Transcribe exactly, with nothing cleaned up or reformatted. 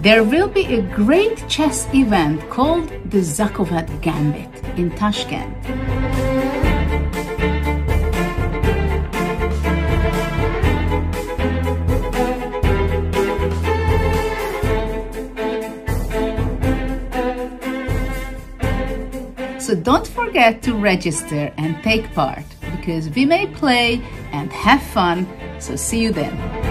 There will be a great chess event called the Zakovat Gambit in Tashkent. So don't forget to register and take part, because we may play and have fun, so see you then.